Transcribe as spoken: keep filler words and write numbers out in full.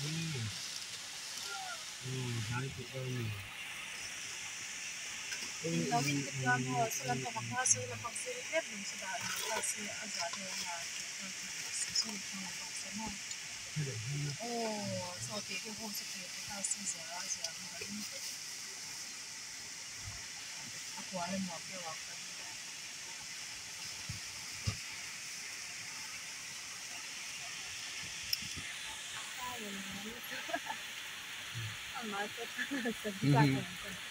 Hmm. Hmm, cantik kau ni. Lawit kat kamu selain pemakasan selain pemakasan kan belum sudah pemakasan agak ada yang susun pemakasan oh so dia dia pun seperti pemakasan saya saya aku ada mau dia waktu ah, ya, Allah itu sedih kan